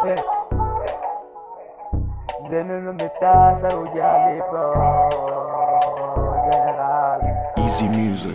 Easy music.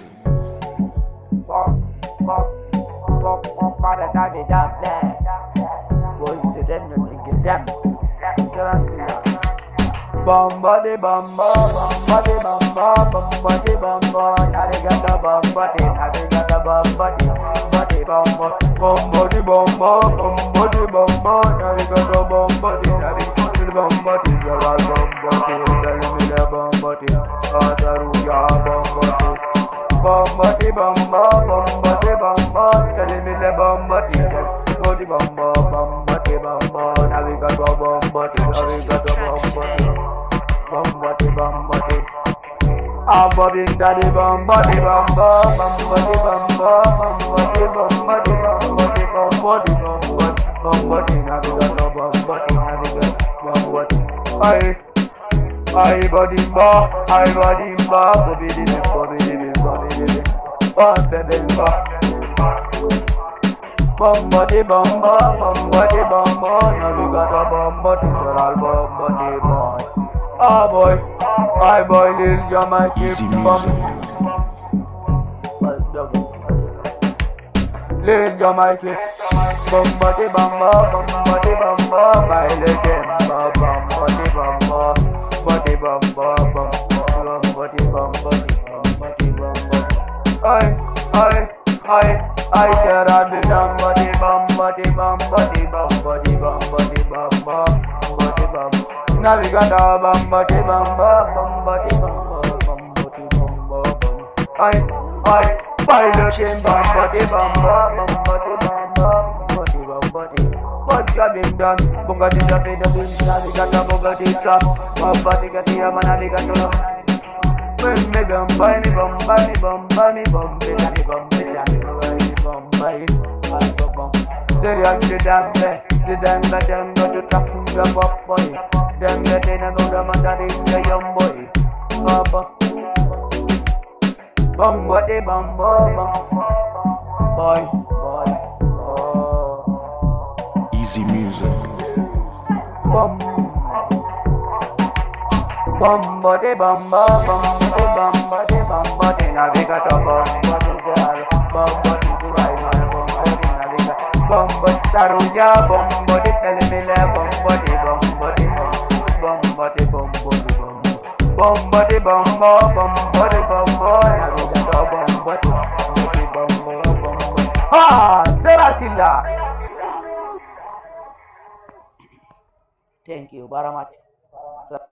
Bombadi bomba, bombadi bomba, bombadi bomba, navigata bombadi, navigata bombadi, bombadi bomba, bombadi bomba, bombadi bomba, navigata bombadi, navigata bombadi, jagal bombadi, dalimila bombadi, adaruya bombadi, bombadi bomba, bombadi bomba, dalimila bombadi, bombadi bomba, bombadi bomba, navigata bombadi, navigata bombadi. Bombadi bombadi, abadi daddy bombadi bomba, bombadi bomba, bombadi bombadi bombadi bombadi bombadi bombadi navigata bombadi navigata bombadi. Ay body ba, bombadi bombadi bomba, bombadi bomba, navigata bombadi, saral bombadi boy. Ah boy, I boy, Lil Jamaica. Easy music. Lil Jamaica. Bombadi bomba, bombadi bomba, baile demba, bombadi bomba, bombadi bomba, bombadi bomba, bombadi bomba. I tera be bombadi bombadi bombadi bombadi bombadi bomba, bombadi bomba. Navigata bombadi bomba, bombadi bomba, bombadi bomba, piloting bombadi bomba, bombadi bomba, bombadi bombadi. What you been done? Bugatti the bed of him, navigata bugatti trap, bombadi gatia manavigata. When me bomba, me bomba, me bomba, me bomba, me bomba, me bomba, me bomba. Serial the damn to tap the pop boy. Them get in and go the man the young boy. Baba bombadi bomba, boy. Easy music. Bombadi bomba, bombadi bombadi navigata bombadi girl, bombadi driver, bombadi navigata, bombadi taruya, bombadi telemile, bombadi bombadi bombadi bombadi bombadi bomba, bombadi bomba, navigata bombadi bombadi. Ah, Serasilla. Thank you very much.